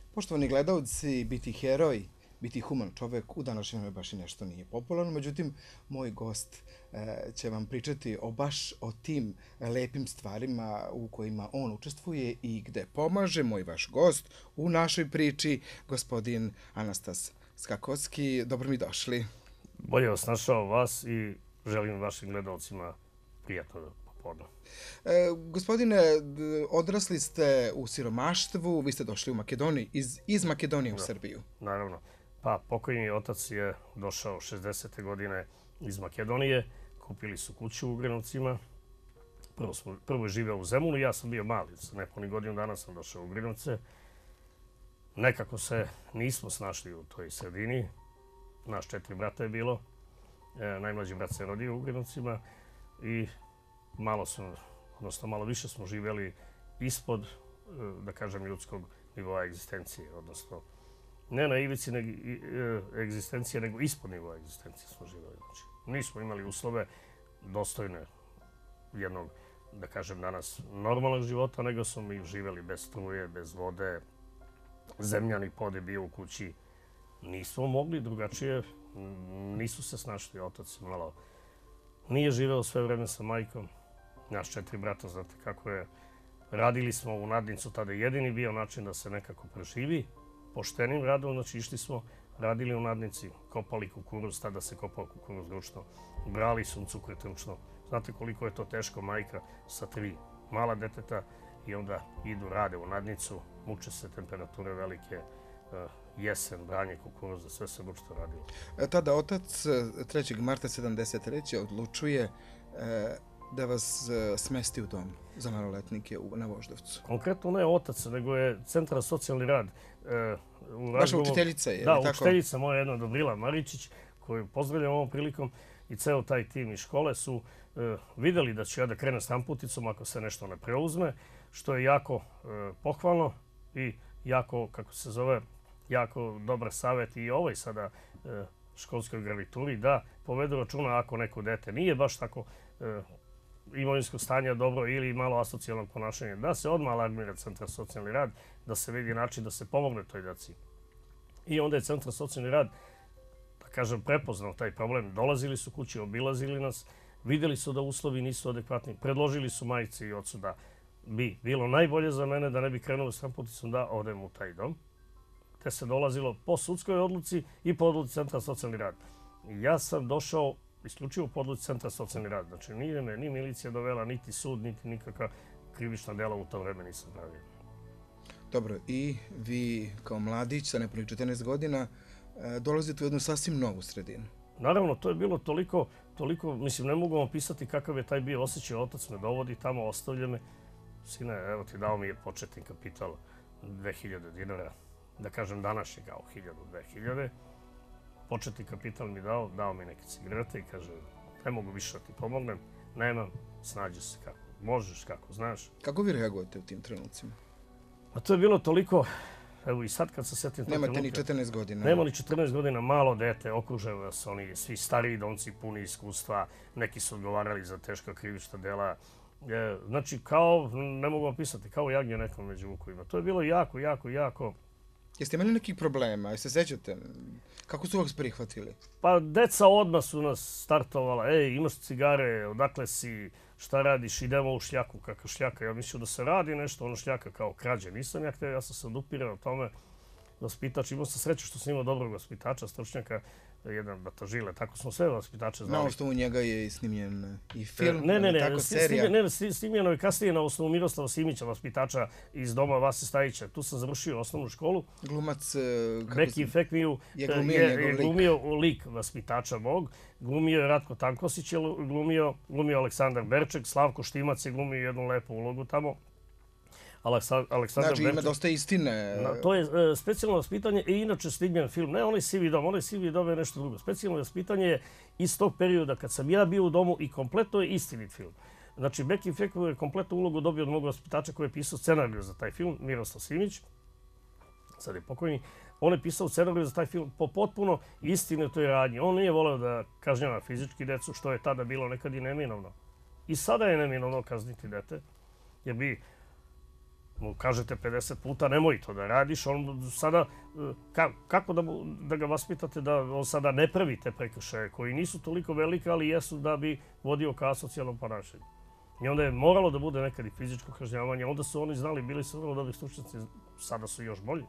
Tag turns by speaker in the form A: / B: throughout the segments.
A: Poštovani gledalci, biti heroj, biti human čovek u današnje vreme baš i nešto nije popularno. Međutim, moj gost će vam pričati baš o tim lepim stvarima u kojima on učestvuje i gde pomaže. Moj vaš gost u našoj priči, gospodin Anastas Skakovski. Dobro mi došli.
B: Bolje vas našao vas i želim vašim gledalcima prijatno popodne.
A: Gospodine, odrasli ste u siromaštvu, vi ste došli u Makedoniju, iz Makedonije u Srbiju.
B: Naravno. Pa, pokojni otac je došao 60. godine iz Makedonije. Kupili su kuću u Ugrinovcima. Prvo je živeo u Zemunu, ja sam bio mali. Sa nepunih godinu dana sam došao u Ugrinovce. Nekako se nismo snašli u toj sredini. Naš 4 brata je bilo. Najmlađi brat se rodio u Ugrinovcima i malo više smo živjeli ispod, da kažem, ljudskog nivoa egzistencije, odnosno ne na ivici egzistencije, nego ispod nivoa egzistencije smo živjeli. Znači, nismo imali uslove dostojne jednog, da kažem, danas normalnog života, nego smo mi živjeli bez struje, bez vode, zemljani pod je bio u kući. Nismo mogli drugačije, nisu se snašli. Otac malo nije živeo sve vreme sa majkom. Naš 4 brata, znate kako je. Radili smo u nadnicu, tada je jedini bio način da se nekako preživi. Poštenim radom, znači išli smo, radili u nadnici, kopali kukuruz, tada se kopao kukuruz ručno, brali suncukret ručno. Znate koliko je to teško, majka sa 3 mala deteta i onda idu, rade u nadnicu, muče se, temperature velike, jesen, branje kukuruza, sve se ručno radilo.
A: Tada otac 3. marta 73. odlučuje da vas smesti u dom za maloletnike na Voždovcu.
B: Konkretno ne otac, nego je Centar za socijalni rad.
A: Vaša učiteljica je,
B: da,
A: tako?
B: učiteljica moja jedna Dobrila Maričić, koju pozdravljam ovom prilikom, i ceo taj tim iz škole su vidjeli da ću ja da krenem s tamputicom ako se nešto ne preuzme, što je jako pohvalno i jako, kako se zove, jako dobar savjet i ovoj sada školskoj garnituri da povedu računa ako neko dete nije baš tako imovinskog stanja dobro ili malo asocijalnog ponašanja, da se odmah alarmira Centar za socijalni rad, da se vidi način da se pomogne toj deci. I onda je Centar za socijalni rad, da kažem, prepoznao taj problem. Dolazili su kući, obilazili nas, vidjeli su da uslovi nisu adekvatni, predložili su majci i ocu da bi bilo najbolje za mene da ne bi krenuo s tamputicom da odem u taj dom. Te se dolazilo po sudskoj odluci i po odluci Centra za socijalni rad. Ja sam došao isključivo po odluci Centra za socijalni rad. Znači, nije me ni milicija dovela, niti sud, niti nikakva krivična dela u to vreme nisam pravio.
A: Dobro, i vi kao mladić sa nepunih 14 godina dolazite u jednu sasvim novu sredinu.
B: Naravno, to je bilo toliko, mislim, ne mogu vam opisati kakav je taj bio osjećaj. Otac me dovodi tamo, ostavlja me. Sine, evo ti, dao mi je početni kapital 2000 dinara. Da kažem današnje kao 1000-2000. Početni kapital mi dao mi neke cigarete i kaže ne mogu više da ti pomognem, nemam, snađi se kako možeš, kako znaš.
A: Kako vi reagujete u tim trenucima?
B: A to je bilo toliko, evo i sad kad se sjetim...
A: Nemate ni 14 godina.
B: Nema ni 14 godina, malo dete, okružaju vas oni svi stariji domci, puni iskustva, neki su odgovarali za teška krivična dela. Znači, kao, ne mogu vam pisati, kao jagnje nekom među vukovima. To je bilo jako...
A: Jeste imali nekih problema? Jeste sećate? Kako su vas prihvatili?
B: Pa deca odmah su nas startovala. Ej, imaš cigare, odakle si, šta radiš, idemo u šljaku, kakav šljaka. Ja mislio da se radi nešto, ono šljaka kao krađe. Nisam ja htio, ja sam se odupirao tome. Vaspitač, imao sam sreću što sam imao dobrog vaspitača, stručnjaka, jedan batažile, tako smo sve vaspitače znali.
A: Na osnovu njega je i snimljen i film,
B: tako
A: serija.
B: Snimljeno je kasnije na osnovu Miroslava Simića, vaspitača iz doma Vase Stajića. Tu sam završio osnovnu školu.
A: Glumac
B: Beki Fekmiju je glumio lik vaspitača mog. Glumio je Ratko Tankosić, glumio Aleksandar Berček, Slavko Štimac je glumio jednu lepu ulogu tamo.
A: Znači ima dosta istine.
B: To je specijalno vaspitanje i inače snimljen film. Ne onaj sivi dom, onaj sivi dom je nešto drugo. Specijalno vaspitanje je iz tog perioda kad sam ja bio u domu i kompletno je istinit film. Znači, Beki Fekmiju je kompletnu ulogu dobio od mog vaspitača koji je pisao scenariju za taj film, Miroslav Simić, sad je pokojni. On je pisao scenariju za taj film po potpuno istinitoj radnji. On nije voleo da kažnjava fizički decu, što je tada bilo nekad i neminovno. I sada je neminovno kazniti dete, jer bi mu kažete 50 puta nemoj to da radiš, on sada, kako da ga vaspitate da on sada ne pravi te prekršaje koji nisu toliko velike, ali jesu da bi vodio ka asocijalnom ponašanju. I onda je moralo da bude nekad i fizičko kažnjavanje, onda su oni znali, bili su vrlo dobri stručnjaci, sada su još bolji.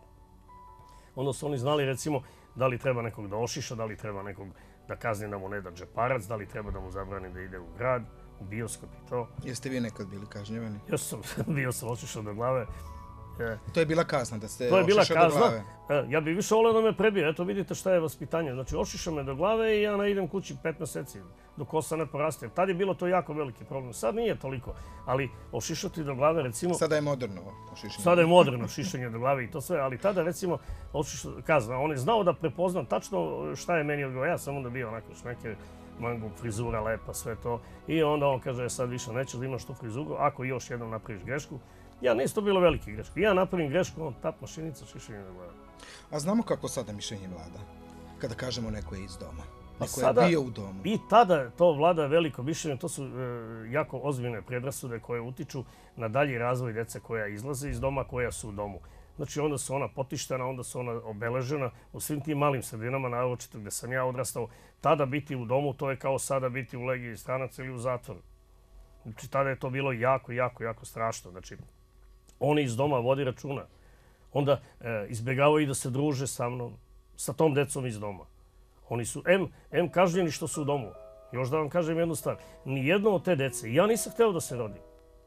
B: Onda su oni znali, recimo, da li treba nekog da ošiša, da li treba nekog da kazni da mu ne da džeparac, da li treba da mu zabrani da ide u grad, u bioskop i to.
A: Jeste vi nekad bili kažnjavani?
B: Bio sam ošišao do glave.
A: To je bila kazna da ste ošišao do glave?
B: Ja bih više volio da me prebije. Eto vidite šta je vaspitanje. Znači ošiša me do glave i ja ne idem kući 5 meseci dok kosa ne poraste. Tad je bilo to jako veliki problem. Sad nije toliko, ali ošišati do glave recimo...
A: Sada je moderno ošišanje.
B: Sada je moderno šišanje do glave i to sve, ali tada recimo kazna. On je znao da prepoznam tačno šta je meni odgovor. Ja sam onda bio onako neke mango frizura, lepa, sve to. I onda on kaže, sad više nećeš da imaš tu frizuru, ako još jednom napraviš grešku. Ja, nisu to bilo velike greške. Ja napravim grešku, on tap mašinica, šišanje do glave.
A: A znamo kako sada mišljenje vlada? Kada kažemo neko je iz doma. Neko je bio u domu.
B: I tada to vlada veliko mišljenje. To su jako ozbiljne predrasude koje utiču na dalji razvoj dece koja izlaze iz doma, koja su u domu. Znači, onda su ona potištena, onda su ona obeležena u svim tim malim sredinama, naročito gde sam ja odrastao. Tada biti u domu, to je kao sada biti u legiji stranaca ili u zatvoru. Znači, tada je to bilo jako strašno. Znači, oni iz doma vodi računa. Onda izbjegavaju i da se druže sa mnom, sa tom decom iz doma. Oni su em kažnjeni što su u domu. Još da vam kažem jednu stvar. Nijedno od te dece, ja nisam hteo da se rodim.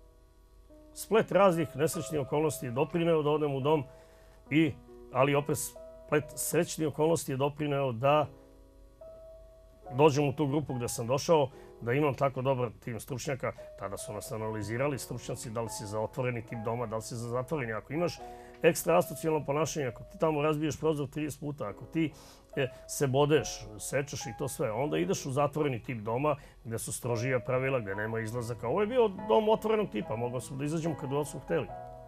B: Splet raznih nesrećnih okolnosti je doprineo da odem u dom, ali opet splet srećnih okolnosti je doprineo da dođem u tu grupu gde sam došao, da imam tako dobar tim stručnjaka. Tada su nas analizirali stručnjaci da li si za otvoreni tip doma, da li si za zatvoreni. Ako imaš ekstra asocijalno ponašanje, ako ti tamo razbiješ prozor 30 puta, ako ti se bodeš, sečeš i to sve, onda ideš u zatvoreni tip doma gde su strožija pravila, gde nema izlazaka. Ovo je bio dom otvorenog tipa, mogao sam da izađemo kad god su hteli.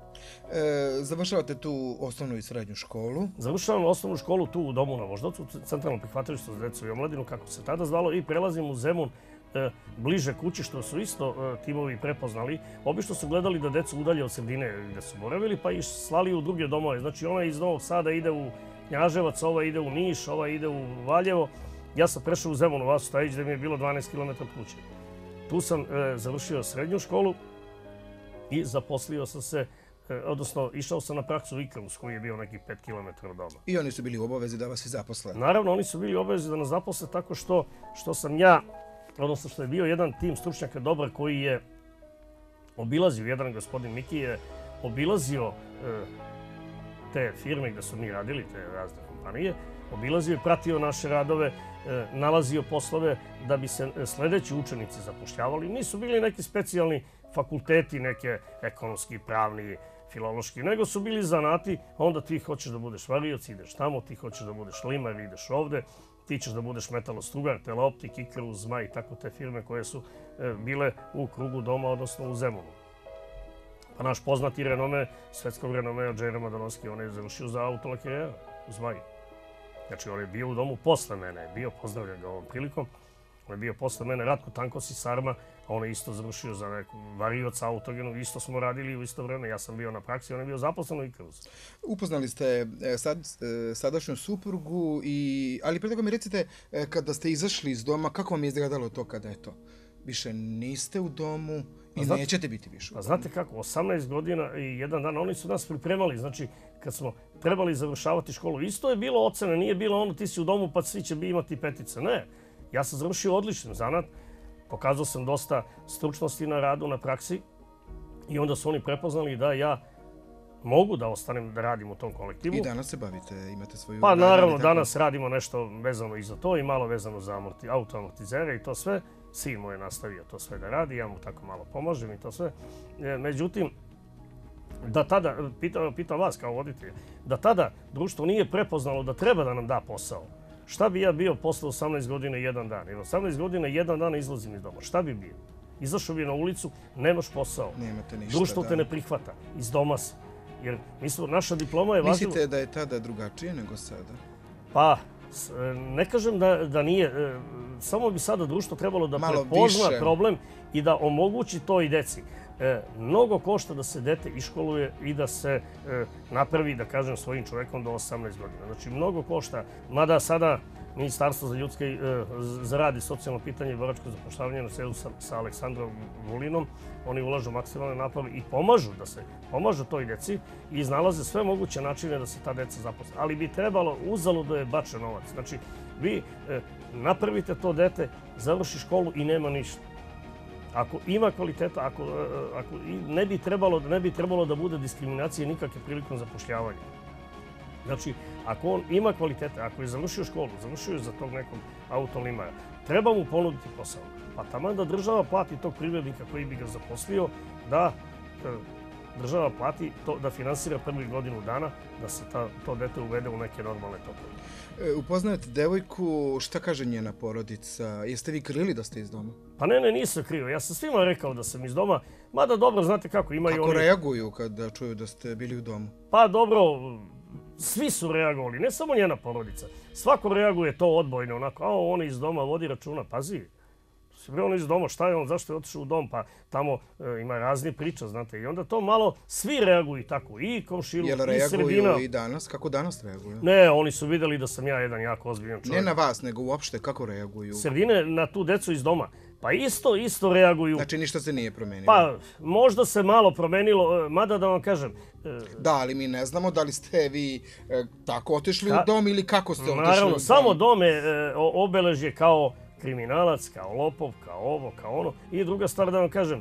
A: Završavate tu osnovnu i srednju školu?
B: Završavam osnovnu školu tu u domu na Voždovcu, centralno prihvatilište za decu i omladinu, kako se tada zvalo, i prelazim u Zemun, bliže kući, što su isto timovi prepoznali. Obično su gledali da decu udalje od sredine gde su boravili, pa ih slali u druge domove. Znači, ona iz Novog Sada ide u Knjaževac, ova ide u Niš, ova ide u Valjevo. Ja sam prešao u Zemun, u Vasu Stajić, gde mi je bilo 12 km kuće. Tu sam završio srednju školu i zaposlio sam se, odnosno išao sam na praksu u Ikarus, koji je bio nekih 5 km od doma.
A: I oni su bili u obavezi da vas i zaposle?
B: Naravno, oni su bili u obavezi da nas zaposle tako što sam ja, odnosno što je bio jedan tim stručnjaka dobar koji je obilazio, jedan gospodin Miki je obilazio te firme gde su mi radili, te razne kompanije, obilazio i pratio naše radove, nalazio poslove da bi se sledeći učenici zapošljavali. Nisu bili neki specijalni fakulteti, neke ekonomski, pravni, filološki, nego su bili zanati, onda ti hoćeš da budeš varioc, ideš tamo, ti hoćeš da budeš limar, ideš ovde, ti ćeš da budeš metalostrugar, Teleoptik, Ikarus, Zmaj i tako te firme koje su bile u krugu doma, odnosno u Zemunu. Pa naš poznati renome, svetskog renomea Džejra Madanovski, on je završio za autolakerijera u Zmaju. Znači, on je bio u domu posle mene, bio pozdravljen ga ovom prilikom. On je bio posle mene Ratko Tankos iz Sarma, a on je isto završio za neku varioca autogenog, isto smo radili u isto vreme. Ja sam bio na praksi, on je bio zaposlen u Ikarusu.
A: Upoznali ste sadašnju suprugu, ali pre toga mi recite, kada ste izašli iz doma, kako vam je izgledalo to kada je to? Više niste u domu i nećete biti više u domu.
B: Znate kako, 18 godina i jedan dan, oni su nas pripremali, znači kad smo trebali završavati školu, isto je bilo ocene, nije bilo ono ti si u domu pa svi će imati petice. Ne, ja sam završio odličan zanat, pokazao sam dosta stručnosti na radu, na praksi i onda su oni prepoznali da ja mogu da ostanem da radim u tom kolektivu.
A: I danas se bavite, imate svoju...
B: Pa naravno, danas radimo nešto vezano i za to i malo vezano za autoamortizere i to sve. Sin moj je nastavio to sve da radi, ja mu tako malo pomažem i to sve. Međutim, da tada, pitam vas kao voditelj, da tada društvo nije prepoznalo da treba da nam da posao. Šta bi ja bio posle 18 godina i jedan dan? Jer 18 godina i jedan dan izlazim iz doma. Šta bi bio? Izašao bi na ulicu, nemaš posao.
A: Nemate ništa.
B: Društvo te ne prihvata. Iz doma si. Jer naša diploma je važila...
A: Mislite da je tada drugačije nego sada?
B: Pa, ne kažem da nije. Samo bi sada društvo trebalo da prepozna problem i da omogući to i deci. mnogo košta da se dete iškoluje i da se napravi, da kažem, svojim čovekom do 18 godina. Znači, mnogo košta, mada sada Ministarstvo za rad i socijalno pitanje i boračko zapošljavanje na čelu sa Aleksandrom Vulinom, oni ulažu maksimalne napore i pomažu toj deci i iznalaze sve moguće načine da se ta deca zaposle. Ali bi trebalo, uzalud je bačen novac. Znači, vi napravite to dete, završi školu i nema ništa. Ako ima kvaliteta, ako ne bi trebalo da bude diskriminacije nikakve prilikom zapošljavanja. Znači, ako on ima kvalitete, ako je završio školu, završio je za tog nekog autolimara, treba mu ponuditi posao. Pa taman da država plati tog privrednika koji bi ga zaposlio, da država plati to, da finansira prvih godinu dana, da se to dete uvede u neke normalne tokove.
A: Upoznajete devojku, šta kaže njena porodica? Jeste vi krili da ste iz doma?
B: Pa ne, nisam krio. Ja sam svima rekao da sam iz doma, mada dobro, znate kako imaju
A: oni... Kako reaguju kada čuju da ste bili u domu?
B: Pa dobro, svi su reagovali, ne samo njena porodica. Svako reaguje to odbojno, onako, on iz doma vodi računa, pazi. On iz doma, šta je on, zašto je otišao u dom, pa tamo ima razne priča, znate. I onda to malo, svi reaguju tako, i komšiluk, i sredina. Jel reaguju
A: i danas? Kako danas reaguju?
B: Ne, oni su vidjeli da sam ja jedan jako ozbiljan čovjek.
A: Ne na vas, nego uopšte, kako reaguju?
B: Sredine na tu decu iz doma. Pa isto reaguju.
A: Znači ništa se nije promenilo?
B: Pa možda se malo promenilo, mada da vam kažem...
A: Da, ali mi ne znamo da li ste vi tako otišli u dom ili kako ste otišli u dom.
B: Naravno, samo dom je obeležje kao kriminalac, kao lopov, kao ovo, kao ono. I druga stvar da vam kažem,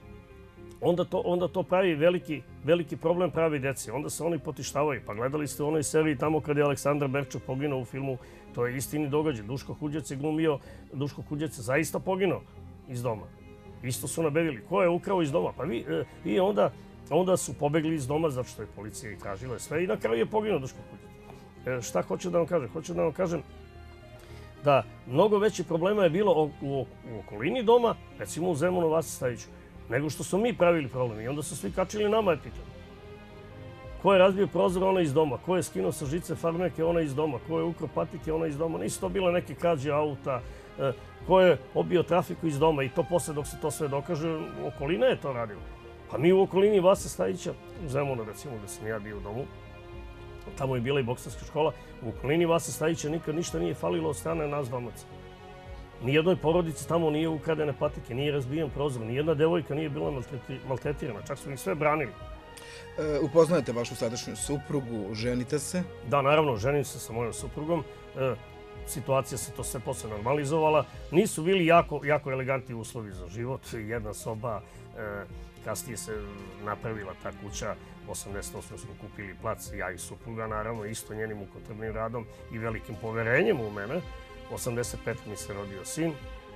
B: onda to pravi veliki problem pravi deci. Onda se oni potištavaju. Pa gledali ste u onoj seriji tamo kad je Aleksandar Berčov poginuo u filmu, to je istini događaj. Duško Huđec je glumio, Duško Huđec je zaista poginuo iz doma. Isto su nabedili. Ko je ukrao iz doma? Pa i onda su pobegli iz doma zato što je policija i tražila sve i na kraju je poginuo Duško Huđec. Šta hoću da vam kažem? Hoću da vam kažem da mnogo veći problema je bilo u okolini doma, recimo u Zemunu Vasi Stajiću, nego što smo mi pravili problem. I onda su svi kačili nama epitete. Ko je razbio prozor, ona iz doma. Ko je skinuo sa žice farmerke, ona iz doma. Ko je ukrao patike, ona iz doma. Nisu to bile neke krađe auta. Ko je obio trafiku iz doma. I to posle, dok se to sve dokaže, okolina je to radila. Pa mi u okolini Vase Stajića, u Zemunu recimo, gde sam ja bio u domu, tamo je bila i bokserska škola, u okolini Vase Stajića nikad ništa nije falilo od strane nas domaca. Nijednoj porodici tamo nije ukradene patike, nije razbijen prozor, nijedna devojka nije bila maltretirana, čak su ih sve branili.
A: Upoznajete vašu sadašnju suprugu, ženite se?
B: Da, naravno, ženim se sa mojom suprugom. Situacija se to sve posle normalizovala. Nisu bili jako elegantni uslovi za život. Jedna soba, kasnije se napravila ta kuća, 88. smo kupili plac, ja i supruga, naravno, isto njenim mukotrpnim radom i velikim poverenjem u mene. 85. mi se rodio sin,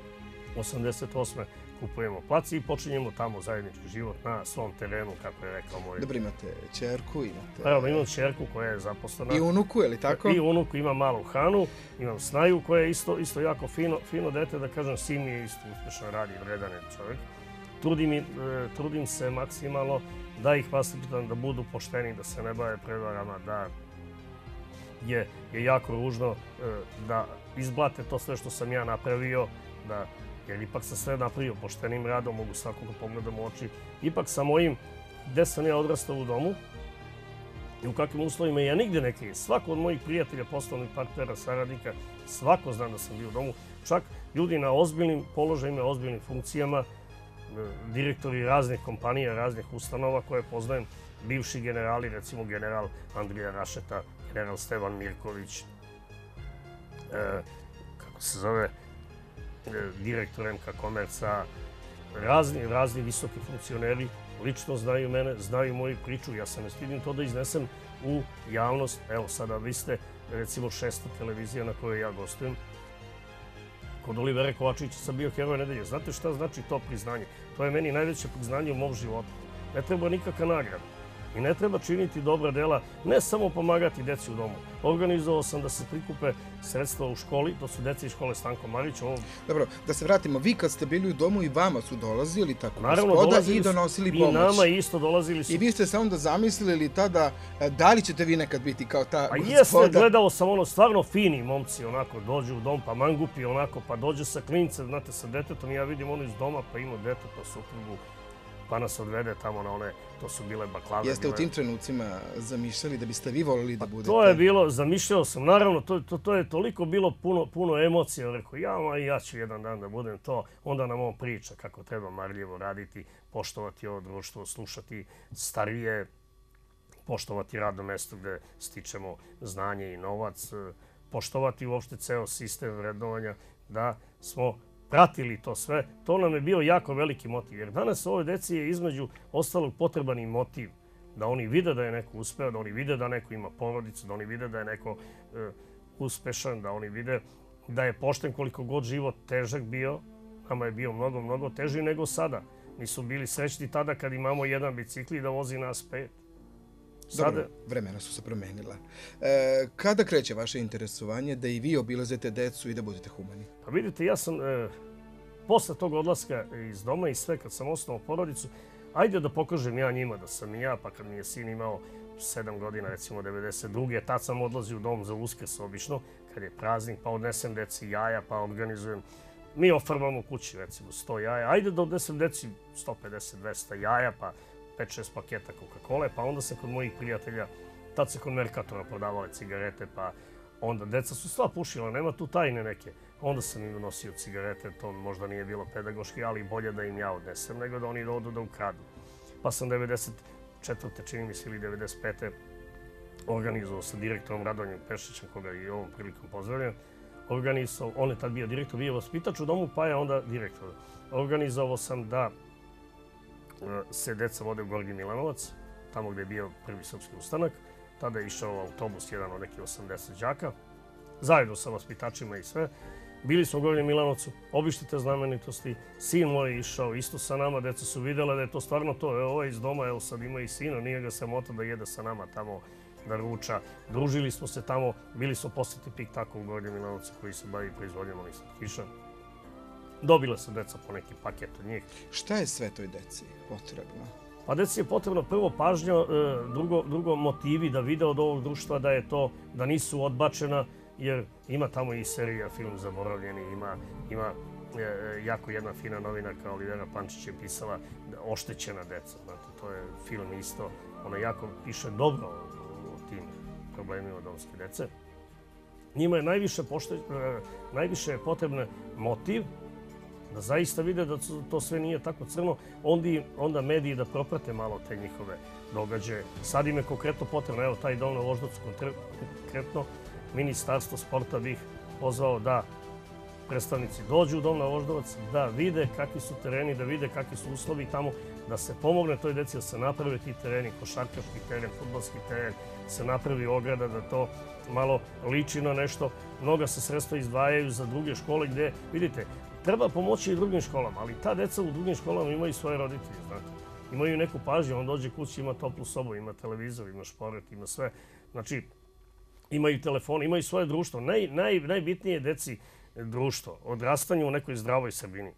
B: 88. kupujemo plac i počinjemo tamo zajednički život na svom terenu, kako je rekao moj...
A: Dobro, imate ćerku, imate...
B: Evo, imam ćerku koja je zaposlena.
A: I unuku, je li tako?
B: I unuku, imam malu Hanu, imam Snaju koja je isto jako fino dete, da kažem, sin mi je isto uspješno radi, vredan je čovjek. Trudim se maksimalno da ih vaspitam, da budu pošteni, da se ne bave prevarama, da je jako ružno da izblate to sve što sam ja napravio, jer ipak sam sve napravio poštenim radom, mogu svakoga pogledam u oči. Ipak sa mojim, gde sam ja odrastao u domu i u kakvim uslovima ja nigde ne krijem. Svako od mojih prijatelja, poslovnih partnera, saradnika, svako zna da sam bio u domu. Čak ljudi na ozbiljnim položajima, ozbiljnim funkcijama, direktori raznih kompanija, raznih ustanova koje poznajem, bivši generali, recimo general Andrija Rašeta, general Stevan Mirković, kako se zove, direktor MK Komerca, razni visoki funkcioneri lično znaju mene, znaju moju priču. Ja se ne stidim to da iznesem u javnost. Evo sada vi ste recimo 6. televizija na kojoj ja gostujem. Kod Olivera Kovačevića sam bio heroj nedelje. Znate šta znači to priznanje? To je meni najveće priznanje u mom životu. Ne treba nikakva nagrada. I ne treba činiti dobra dela, ne samo pomagati deci u domu. Organizovao sam da se prikupe sredstva u školi, to su deca iz škole Stanko Marić.
A: Dobro, da se vratimo, vi kad ste bili u domu i vama su dolazili tako
B: gospoda
A: i donosili pomoć.
B: I nama isto dolazili su.
A: I vi ste se onda zamislili tada, da li ćete vi nekad biti kao ta gospoda?
B: A jeste, gledao sam ono, stvarno fini momci, onako, dođu u dom, pa mangupi, onako, pa dođe sa klincem, znate, sa detetom, ja vidim ono iz doma, pa ima dete, pa suprugu. pa nas odvede tamo na one, to su bile baklave.
A: Jeste u tim trenucima zamišljali da biste vi volili da budete?
B: To je bilo, zamišljao sam, naravno, to je toliko bilo puno emocija. Rekao, ja ću jedan dan da budem to. Onda nam on priča kako treba marljivo raditi, poštovati ovo društvo, slušati starije, poštovati radno mesto gde stičemo znanje i novac, poštovati uopšte ceo sistem vrednovanja, da smo pratili to sve. To nam je bio jako veliki motiv. Jer danas ovoj deci je između ostalog potreban i motiv. Da oni vide da je neko uspeo, da oni vide da neko ima porodicu, da oni vide da je neko uspešan, da oni vide da je pošten koliko god život težak bio. Nama je bio mnogo teži nego sada. Nisu bili srećni tada kad imamo jedan bicikl da vozi nas 5.
A: Dobro, vremena su se promenila. Kada kreće vaše interesovanje da i vi obilazite decu i da budete humani?
B: Pa vidite, ja sam posle tog odlaska iz doma i sve, kad sam osnovao porodicu, ajde da pokažem ja njima da sam i ja, pa kad mi je sin imao 7 godina, recimo 92. Tad sam odlazio u dom za Uskrs obično, kad je praznik, pa odnesem deci jaja, pa organizujem. Mi ofarbamo kući, recimo, 100 jaja. Ajde da odnesem deci 150-200 jaja, pa 5-6 paketa Coca-Cola, pa onda sam kod mojih prijatelja, tad se kod Mercatora prodavale cigarete, pa onda deca su sva pušila, nema tu tajne neke. Onda sam im nosio cigarete, to možda nije bilo pedagoški, ali bolje da im ja odnesem nego da oni odu da ukradu. Pa sam 94. čini mi se ili 95. organizovao sa direktorom Radovanjem Pešićem, koga i ovom prilikom pozdravljam. On je tad bio direktor, bio vaspitač u domu, pa je onda direktor. Organizovao sam da se deca vode u Gornji Milanovac, tamo gde je bio prvi srpski ustanak. Tada je išao autobus, jedan od nekih 80 đaka, zajedno sa vaspitačima i sve. Bili smo u Gornjem Milanovcu, obišli te znamenitosti. Sin moj je išao isto sa nama, deca su vidjela da je to stvarno to. Evo ovaj iz doma, evo sad ima i sina, nije ga sramota da jede sa nama tamo, da ruča. Družili smo se tamo, bili smo posjeti Pik Tako u Gornjem Milanovcu koji se bavi proizvodnjom onih slatkiša. Dobila se deca po neki paket od njih.
A: Šta je sve toj deci potrebno?
B: Pa deci je potrebno prvo pažnja, drugo motivi da vide od ovog društva da je to, da nisu odbačena, jer ima tamo i serija Film Zaboravljeni, ima jako jedna fina novinarka Olivera Pančić je pisala Oštećena deca. Znate, to je film isto, ona jako piše dobro o tim problemima domske dece. Njima je najviše je potrebno motiv, da zaista vide da to sve nije tako crno, onda mediji da proprate malo te njihove događaje. Sad im je konkretno potrebno, evo taj dom na Voždovcu konkretno, Ministarstvo sporta bih pozvao da predstavnici dođu u dom na Voždovac, da vide kakvi su tereni, da vide kakvi su uslovi tamo, da se pomogne toj deci da se naprave ti tereni, košarkaški teren, fudbalski teren, se napravi ograda, da to malo liči na nešto. Mnoga se sredstva izdvajaju za druge škole gde, vidite, treba pomoći i drugim školama, ali ta deca u drugim školama imaju svoje roditelje, znate. Imaju neku pažnju, on dođe kući, ima toplu sobu, ima televizor, ima šporet, ima sve. Znači, imaju telefon, imaju svoje društvo. Najbitnije je deci društvo, odrastanje u nekoj zdravoj sredini.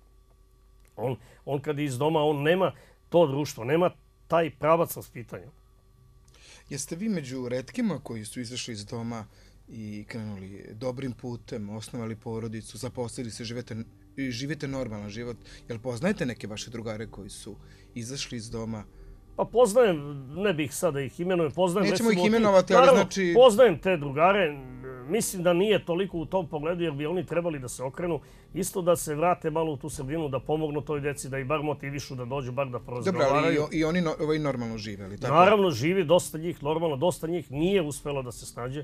B: On kad je iz doma, on nema to društvo, nema taj pravac vaspitanja.
A: Jeste vi među retkima koji su izašli iz doma i krenuli dobrim putem, osnovali porodicu, zaposlili se, živite normalan život? Jel poznajete neke vaše drugare koji su izašli iz doma?
B: Pa poznajem, ne bih sad da ih imenujem, poznajem...
A: Nećemo ih imenovati, ali znači...
B: Poznajem te drugare, mislim da nije toliko u tom pogledu, jer bi oni trebali da se okrenu, isto da se vrate malo u tu sredinu, da pomognu toj deci, da ih bar motivišu da dođu, bar da porazgovaraju.
A: Dobro, ali i oni normalno žive, ali tako?
B: Naravno živi, dosta njih, normalno, dosta njih nije uspelo da se snađe.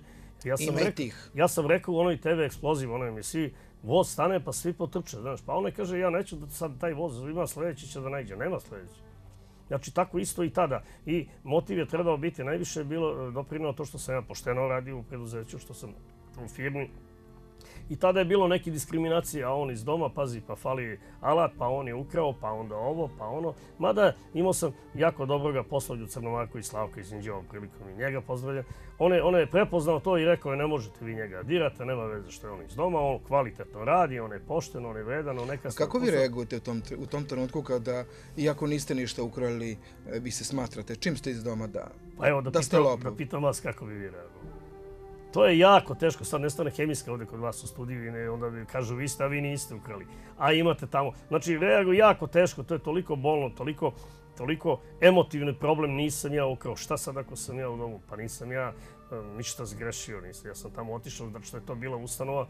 B: Ja sam rekao u onoj TV eksploziji, u onoj emisiji, voz stane pa svi potrče, znaš, pa onaj kaže ja neću da sad taj voz ima sledeći će da najde, nema sledeći. Znači, tako isto i tada. I motiv je trebao biti, najviše je bilo doprinao to što sam ja pošteno radio u preduzeću, što sam u firmi. I tada je bilo neke diskriminacije, a on iz doma, pazi, pa fali alat, pa on je ukrao, pa onda ovo, pa ono. Mada imao sam jako dobroga poslovlju Crnomarku i Slavka iz Inđevom prilikom i njega pozdravljam. On je prepoznao to i rekao je ne možete vi njega dirati, nema veze što je on iz doma, on kvalitetno radi, on je pošten, on je vredan, on neka...
A: Kako vi reagujete u tom trenutku kada, iako niste ništa ukrali, vi se smatrate, čim ste iz doma da ste lopov?
B: Da pitam vas kako bi vi reagovali. To je jako teško, sad nestane hemijska ovdje kod vas u studiju i onda kažu vi ste, a vi niste ukrali. A imate tamo. Znači, reaguju jako teško, to je toliko bolno, toliko toliko emotivni problem nisam ja ukrao. Šta sad ako sam ja u domu? Pa nisam ja ništa zgrešio. Ja sam tamo otišao zato što je to bila ustanova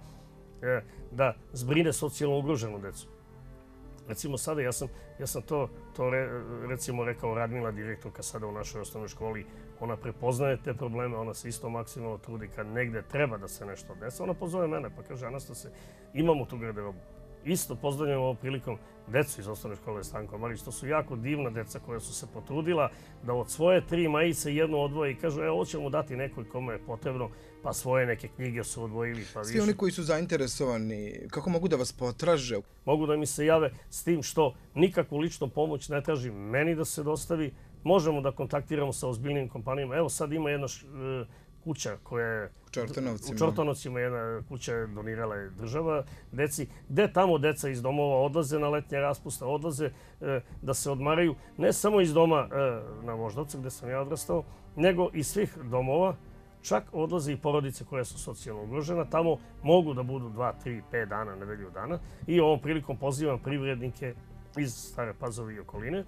B: da zbrine socijalno ugroženu decu. Recimo sada, ja sam to recimo rekao Radmila, direktorka sada u našoj osnovnoj školi, ona prepoznaje te probleme, ona se isto maksimalno trudi kad negde treba da se nešto desi. Ona pozove mene pa kaže, Anastase, imamo tu garderobu. Isto pozdravljam ovom prilikom decu iz osnovne škole Stanko Marić. To su jako divna deca koja su se potrudila da od svoje 3 majice jednu odvoje i kažu, evo, hoćemo dati nekoj kome je potrebno, pa svoje neke knjige su odvojili. Pa
A: svi oni koji su zainteresovani, kako mogu da vas potraže?
B: Mogu da mi se jave s tim što nikakvu ličnu pomoć ne traži meni da se dostavi. Možemo da kontaktiramo sa ozbiljnim kompanijama. Evo sad ima jedna kuća koja je u Čortanovcima, jedna kuća je donirala država deci, gde tamo deca iz domova odlaze na letnje raspuste, odlaze da se odmaraju, ne samo iz doma na Voždovcu gde sam ja odrastao, nego iz svih domova, čak odlaze i porodice koje su socijalno ugrožena. Tamo mogu da budu 2, 3, 5 dana, nedelju dana. I ovom prilikom pozivam privrednike iz Stare Pazove i okoline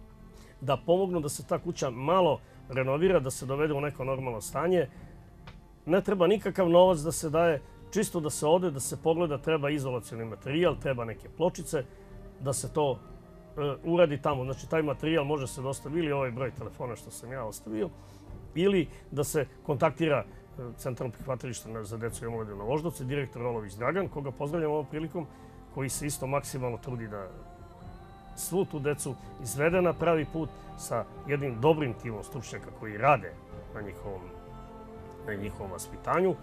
B: da pomognu da se ta kuća malo renovira, da se dovede u neko normalno stanje. Ne treba nikakav novac da se daje, čisto da se ode, da se pogleda, treba izolacioni materijal, treba neke pločice, da se to uradi tamo. Znači, taj materijal može se dostaviti ili ovaj broj telefona što sam ja ostavio, ili da se kontaktira Centralno prihvatilište za decu i omladinu na Voždovcu, direktor Rolović Dragan, koga pozdravljam ovom prilikom, koji se isto maksimalno trudi da svu tu decu izvede na pravi put sa jednim dobrim timom stručnjaka koji rade na njihovom vaspitanju.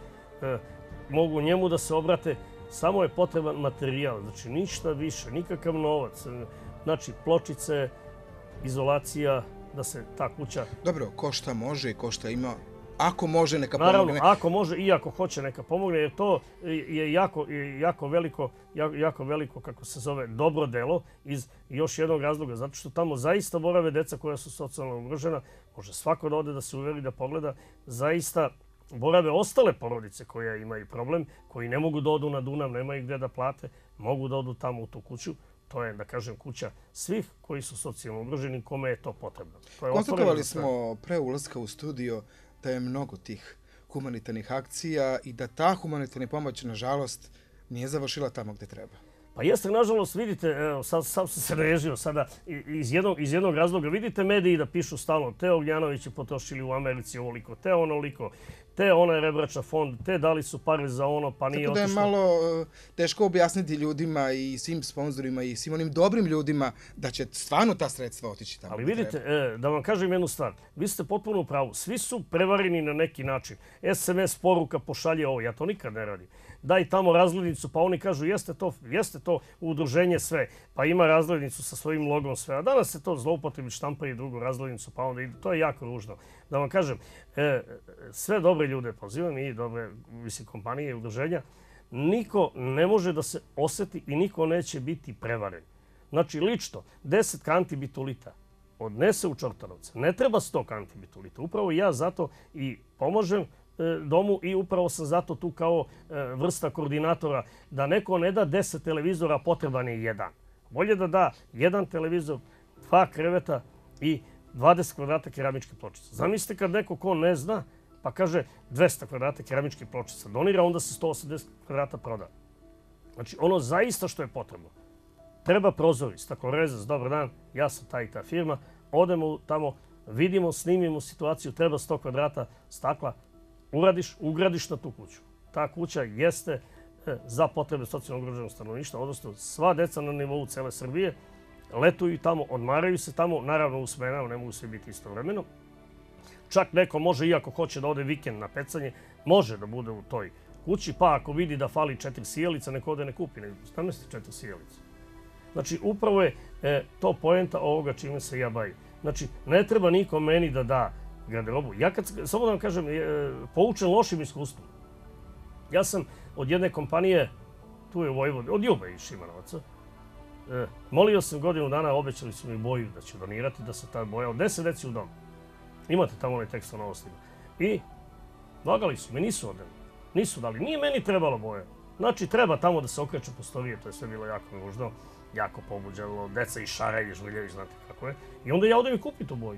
B: Mogu njemu da se obrate, samo je potreban materijal, znači ništa više, nikakav novac, znači pločice, izolacija, da se ta kuća...
A: Dobro, ko šta može i ko šta ima, ako može neka pomogne.
B: Naravno, ako može i ako hoće neka pomogne, jer to je jako veliko, kako se zove, dobro delo iz još jednog razloga, zato što tamo zaista borave deca koja su socijalno ugrožena, može svako da ode da se uveri, da pogleda, zaista borave ostale porodice koje imaju problem, koji ne mogu da odu na Dunav, nemaju gde da plate, mogu da odu tamo u tu kuću. To je, da kažem, kuća svih koji su socijalno ugroženi, kome je to potrebno.
A: Konstatovali smo pre ulaska u studio da je mnogo tih humanitarnih akcija i da ta humanitarna pomoć, nažalost, nije završila tamo gde treba.
B: Pa jeste, nažalost, vidite, evo, sad sam se naježio sada iz jednog razloga. Vidite mediji da pišu stalno, te Ognjanović je potrošili u Americi ovoliko, te onoliko, te onaj rebrača fond, te dali su pare za ono, pa nije otišlo.
A: Tako da je malo teško objasniti ljudima i svim sponzorima i svim onim dobrim ljudima da će stvarno ta sredstva otići tamo.
B: Ali vidite, da vam kažem jednu stvar. Vi ste potpuno u pravu. Svi su prevareni na neki način. SMS poruka pošalje ovo, ja to nikad ne radim. Daj tamo razglednicu, pa oni kažu jeste to udruženje sve, pa ima razglednicu sa svojim logom sve. A danas se to zloupotrebi, štampaju drugu razglednicu, pa onda ide. To je jako ružno. Da vam kažem, sve dobre ljude pozivam i dobre kompanije i udruženja. Niko ne može da se osjeti i niko neće biti prevaren. Znači, lično, 10 kanti bitulita odnese u Čortanovce. Ne treba 100 kanti bitulita. Upravo ja zato i pomožem domu i upravo sam zato tu kao vrsta koordinatora da neko ne da 10 televizora, potreban je jedan. Bolje da da jedan televizor, 2 kreveta i 20 kvadrata keramičke pločice. Zamislite kad neko ko ne zna pa kaže 200 kvadrata keramičke pločice donira, onda se 180 kvadrata proda. Znači ono zaista što je potrebno. Treba prozori, staklorezac, dobar dan, ja sam ta i ta firma, odemo tamo, vidimo, snimimo situaciju, treba 100 kvadrata stakla, ugradiš na tu kuću. Ta kuća jeste za potrebe socijalno ugroženog stanovništva, odnosno sva deca na nivou cele Srbije letuju tamo, odmaraju se tamo, naravno u smenama, ne mogu svi biti istovremeno. Čak neko može, iako hoće da ode vikend na pecanje, može da bude u toj kući, pa ako vidi da fali 4 sijalica, neko ode ne kupi, nego namesti 4 sijalice. Znači, upravo je to poenta ovoga čime se ja bavim. Znači, ne treba niko meni da da garderobu. Ja samo da vam kažem, poučen lošim iskustvom. Ja sam od jedne kompanije, tu je u Vojvodini, od Ljube iz Šimanovaca, molio sam godinu dana, obećali su mi boju da će donirati, da se ta boja od 10 deci u domu. Imate tamo onaj tekst o novostima. I lagali su me, nisu odeli. Nisu dali. Nije meni trebalo boja. Znači, treba tamo da se okreće prostorije, to je sve bilo jako nužno. jako pobuđalo, deca i šaraju, žuljaju, znate kako je. I onda ja odem i kupim tu boju.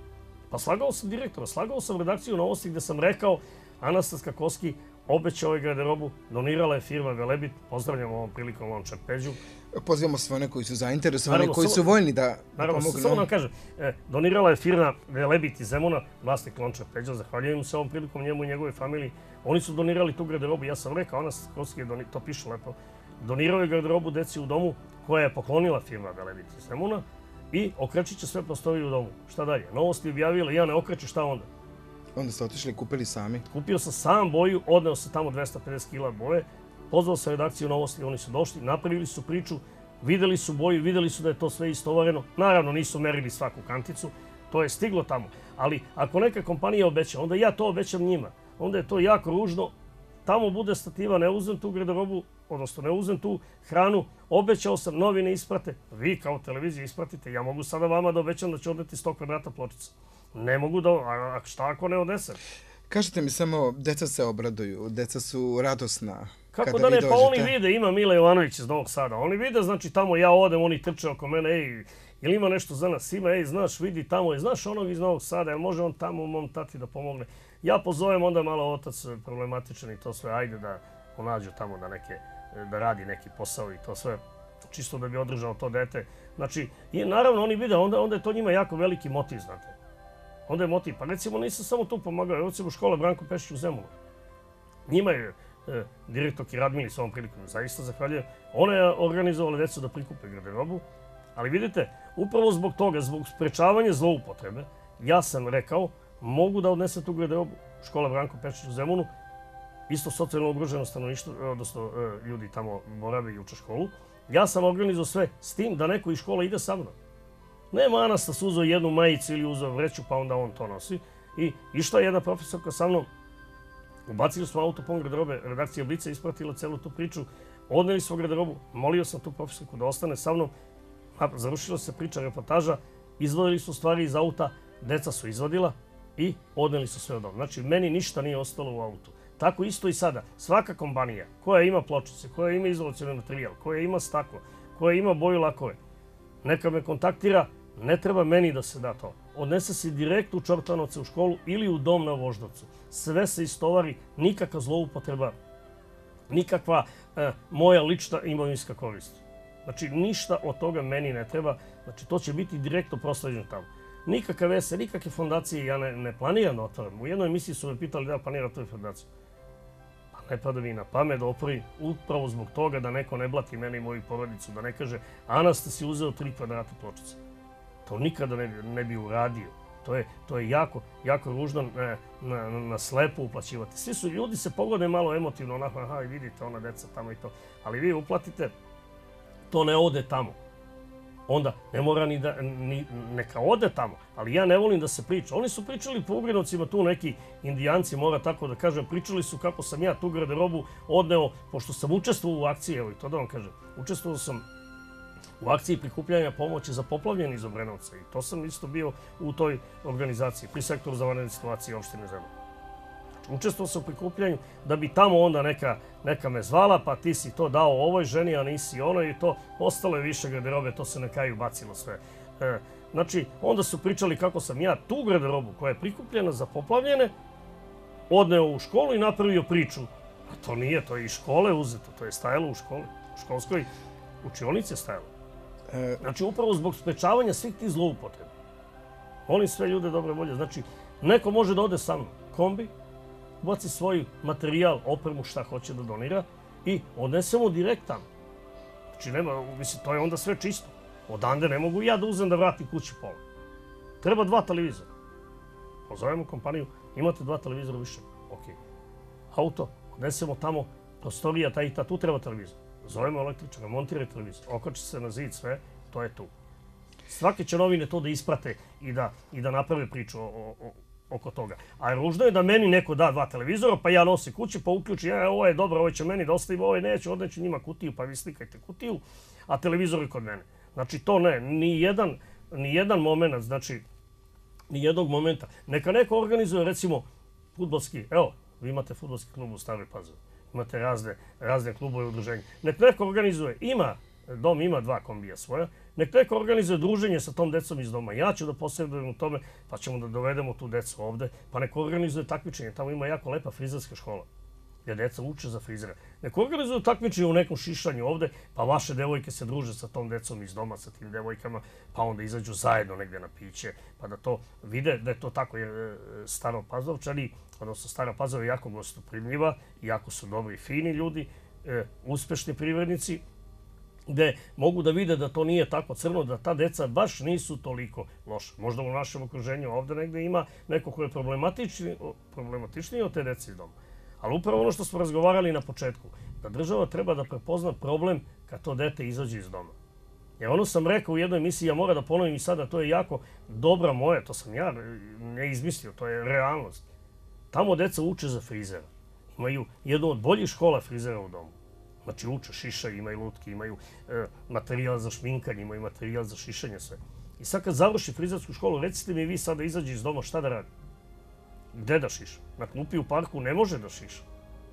B: Pa slagao sam direktora, slagao sam redakciju Novosti gde sam rekao Anastas Koski obećao ovaj garderobu, donirala je firma Velebit, pozdravljam ovom prilikom Lončar Peđu.
A: Pozivamo sve one koji su zainteresovani, koji su voljni da pomognu.
B: Samo nam kažem, donirala je firma Velebit iz Zemuna, vlasnik Lončar Peđa, zahvaljujem se ovom prilikom njemu i njegove familiji. Oni su donirali tu garderobu, ja sam rekao, Anastas Koski je to piše lepo, donirao je garderobu deci u domu koja je poklonila firma Velebit iz Zemuna i okrećit će sve prostorije u domu. Šta dalje? Novosti objavile, ja ne okreću, šta onda?
A: Onda ste otišli i kupili sami?
B: Kupio sam sam boju, odneo sam tamo 250 kila boje, pozvao sam redakciju Novosti, oni su došli, napravili su priču, videli su boju, videli su da je to sve istovareno. Naravno, nisu merili svaku kanticu, to je stiglo tamo. Ali ako neka kompanija obeća, onda ja to obećam njima. Onda je to jako ružno. Tamo bude stativa, ne uzem tu garderobu, odnosno ne uzem tu hranu, obećao sam, novine isprate, vi kao televizija ispratite, ja mogu sada vama da obećam da ću odneti 100 kvadrata pločica. Ne mogu da, a šta ako ne odnesem?
A: Kažete mi samo, deca se obraduju, deca su radosna.
B: Kako da ne, pa oni vide, ima Mile Jovanović iz Novog Sada, oni vide, znači tamo ja odem, oni trče oko mene, ej, ili ima nešto za nas, ima, ej, znaš, vidi tamo, znaš onog iz Novog Sada, jel može on tamo mom tati da pomogne? Ja pozovem onda malo otac problematičan i to sve, ajde da nađu tamo da radi neki posao i to sve, čisto da bi održao to dete. Znači, i naravno oni vide, onda je to njima jako veliki motiv, znate. Onda je motiv. Pa recimo nisam samo tu pomagao, recimo škola Branko Pešić u Zemunu. Njima je direktorki Radmili s ovom prilikom, zaista zahvaljujem. Ona je organizovala decu da prikupe garderobu, ali vidite, upravo zbog toga, zbog sprečavanja zloupotrebe, ja sam rekao, mogu da odnesem tu garderobu škola Branko Pešić u Zemunu, isto socijalno ugroženo stanovništvo, odnosno ljudi tamo borave i uče školu. Ja sam organizovao sve s tim da neko iz škola ide sa mnom. Nema Anastas uzeo jednu majicu ili uzeo vreću pa onda on to nosi. I išla je jedna profesorka sa mnom, ubacili smo auto pun garderobe, redakcija Blica ispratila celu tu priču, odneli smo garderobu, molio sam tu profesorku da ostane sa mnom, završila se priča, reportaža, izvadili su stvari iz auta, deca su izvadila i odneli su sve od doma. Znači, meni ništa nije ostalo u autu. Tako isto i sada. Svaka kompanija koja ima pločice, koja ima izolacioni materijal, koja ima staklo, koja ima boju lakove, neka me kontaktira, ne treba meni da se da to. Odnese se direkt u Čortanovce u školu ili u dom na Voždovcu. Sve se istovari, nikakva zloupotreba, nikakva moja lična imovinska korist. Znači, ništa od toga meni ne treba. Znači, to će biti direktno prosleđeno tamo. Nikakve veze, nikakve fondacije ja ne planiram da otvaram. U jednoj emisiji su me pitali da planiram tu fondaciju. Pa ne pada mi na pamet da otvorim upravo zbog toga da neko ne blati mene i moju porodicu, da ne kaže Anastas si uzeo 3 kvadrata pločice. To nikada ne bi uradio. To je jako ružno na slepo uplaćivati. Svi su, ljudi se pogode malo emotivno, onako, aha, vidite, ona deca tamo i to. Ali vi uplatite, to ne ode tamo. Onda ne mora neka ode tamo, ali ja ne volim da se priča. Oni su pričali po Ugrinovcima, tu neki indijanci, mora tako da kažem, pričali su kako sam ja tu garderobu odneo, pošto sam učestvovao u akciji, evo i to da vam kažem, učestvovao sam u akciji prikupljanja pomoći za poplavljene iz Obrenovca i to sam isto bio u toj organizaciji, pri sektoru za vanredne situacije opštine Zemun. Učestvovao sam u prikupljanju da bi tamo onda neka me zvala, pa ti si to dao ovoj ženi, a nisi onoj i to. Ostalo je više garderobe, to se na kraju bacilo sve. Znači, onda su pričali kako sam ja tu garderobu koja je prikupljena za poplavljene odneo u školu i napravio priču. A to nije, to je iz škole uzeto, to je stajalo u školi, u školskoj učionici je stajalo. Znači, upravo zbog sprečavanja svih tih zloupotreba. Molim sve ljude dobre volje. Znači, neko može da ode sa mnom, kombi, baci svoj materijal, opremu, šta hoće da donira i odnesemo direkt tamo. Znači, mislim, to je onda sve čisto. Odande ne mogu ja da uzem da vratim kući pola. Treba 2 televizora. Pozovemo kompaniju, imate 2 televizora više. Ok. Auto, odnesemo tamo, prostorija, ta i ta, tu treba televizor. Zovemo električara, montiraj televizor, okači se na zid, sve, to je tu. Svake će novine to da isprate i da naprave priču oko toga. A ružno je da meni neko da 2 televizora, pa ja nosim kući, pa uključi, ovo je dobro, ovo će meni da ostavim, ovo je neću, odneću njima kutiju, pa vi slikajte kutiju, a televizor je kod mene. Znači to ne, ni jedan moment, znači, ni jednog momenta. Neka neko organizuje, recimo, fudbalski, evo, vi imate fudbalski klub u Staroj Pazovi, imate razne klubove i udruženja. Nek neko organizuje, ima dom ima 2 kombija svoja, nek neko organizuje druženje sa tom decom iz doma. Ja ću da posredujem u tome, pa ćemo da dovedemo tu decu ovde, pa neko organizuje takmičenje. Tamo ima jako lepa frizerska škola, gdje deca uče za frizera. Neko organizuju takmičenje u nekom šišanju ovde, pa vaše devojke se druže sa tom decom iz doma, sa tim devojkama, pa onda izađu zajedno negdje na piće, pa da to vide da je to tako. Jer Staropazovčani, odnosno Stara Pazova je jako gostoprimljiva, jako su dobri i fini ljudi, uspešni privrednici, gde mogu da vide da to nije tako crno, da ta deca baš nisu toliko loša. Možda u našem okruženju ovde negdje ima neko ko je problematičniji od te dece iz doma. Ali upravo ono što smo razgovarali na početku, da država treba da prepozna problem kad to dete izađe iz doma. Jer ono sam rekao u jednoj emisiji, ja moram da ponovim i sada, to je jako dobra moja, to sam ja ne izmislio, to je realnost. Tamo deca uče za frizera. Imaju jednu od boljih škola frizera u domu. Znači uče, šišaju, imaju lutke, imaju materijal za šminkanje, imaju materijal za šišanje, sve. I sad kad završi frizersku školu, recite mi vi sada izađe iz doma, šta da radi? Gde da šiša? Na klupi u parku ne može da šiša.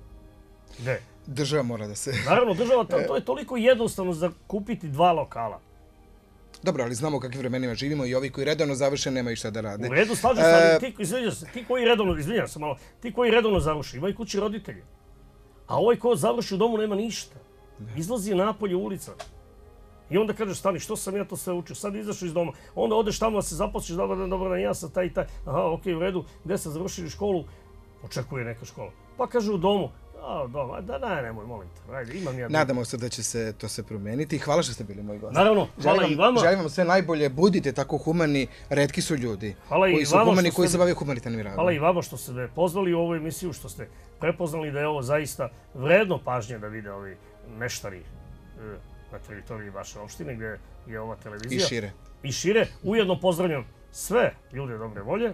B: Gde?
A: Država mora da se...
B: Naravno, država, to je toliko jednostavno za kupiti 2 lokala.
A: Dobro, ali znamo u kakvim vremenima živimo i ovi koji redovno završe nemaju šta da rade.
B: U redu, slažem se, ali ti koji redovno, izvinjam se malo, ti koji redovno završi, imaju kući roditelje. A ovaj ko završi u domu nema ništa. Izlazi napolje u ulica. I onda kažeš, stani, što sam ja to sve učio? Sad izašao iz doma. Onda odeš tamo da se zaposliš, dobro dan, ja sam taj i taj. Aha, okej, u redu, gde sam završili školu? Očekuje neka škola. Pa kaže u domu. A, doma, da, nemoj, molim te. Ajde, imam ja...
A: Nadamo se da će se to sve promeniti. Hvala što ste bili moji gosti.
B: Naravno, hvala i vama.
A: Želim vam sve najbolje. Budite tako humani. Retki su ljudi koji su humani, koji se bave humanitarnim radom.
B: Hvala i vama što ste me pozvali u ovu emisiju, što ste prepoznali da je ovo zaista vredno pažnje da vide ovi meštari na teritoriji vaše opštine gdje je ova televizija.
A: I šire.
B: I šire. Ujedno pozdravljam sve ljude dobre volje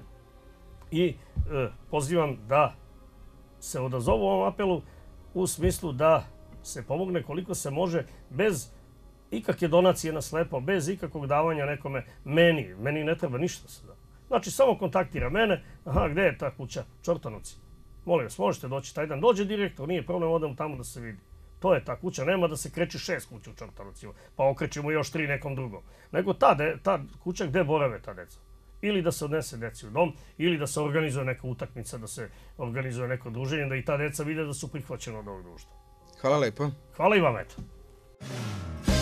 B: i pozivam da se odazovu ovom apelu u smislu da se pomogne koliko se može bez ikakve donacije na slepo, bez ikakvog davanja nekome meni. Meni ne treba ništa se da. Znači, samo kontaktira mene. Aha, gdje je ta kuća? Čortanovci. Molim vas, možete doći taj dan. Dođe direktor, nije problem, odemo tamo da se vidi. To je ta kuća, nema da se kreći 6 kuća u Čortanovcima, pa okrećemo još 3 nekom drugom. Nego ta kuća gdje borave ta deca. Ili da se odnese deci u dom, ili da se organizuje neka utakmica, da se organizuje neko druženje, da i ta deca vide da su prihvaćena od ovog društva.
A: Hvala lepo.
B: Hvala i vam, eto.